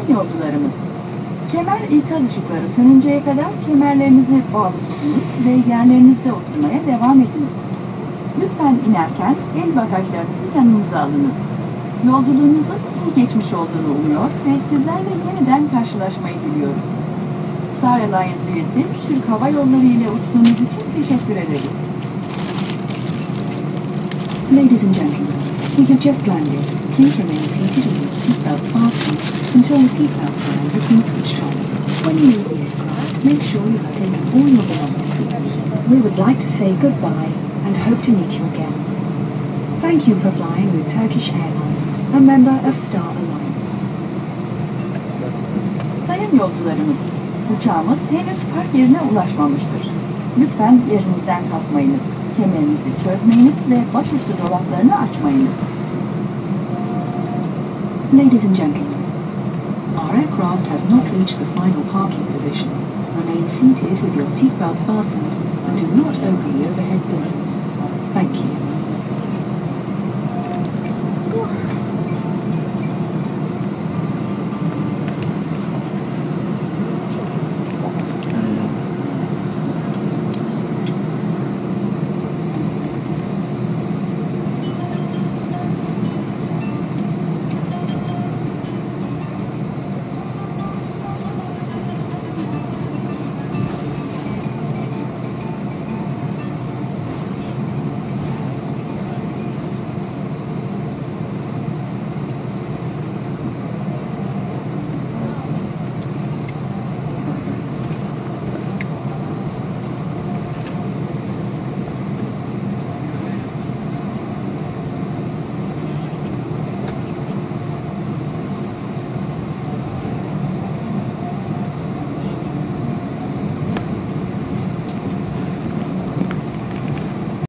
yolcularımız, kemer ikaz ışıkları sönünceye kadar kemerlerinizi bağlı tutunuz ve yerlerinizde oturmaya devam ediniz. Lütfen inerken el bagajlarınızı yanınıza alınız. Yolculuğunuzun iyi geçmiş olduğunu umuyor ve sizlerle yeniden karşılaşmayı diliyoruz. Star Alliance üyesi Türk Hava Yolları ile uçtuğunuz için teşekkür ederiz. Ladies and gentlemen, we have just landed. Please remain seated with your seatbelt fastened until the seatbelt sign has been switched on. When you leave the aircraft, make sure you have taken all your belongings with you. We would like to say goodbye and hope to meet you again. Thank you for flying with Turkish Airlines, a member of Star Alliance. Sayın yolcularımız, uçağımız henüz park yerine ulaşmamıştır. Lütfen yerinizden kalkmayınız, kemerinizi çözmeyiniz ve başüstü dolaplarını açmayınız. Ladies and gentlemen, our aircraft has not reached the final parking position. Remain seated with your seatbelt fastened and do not open the overhead bins. Thank you.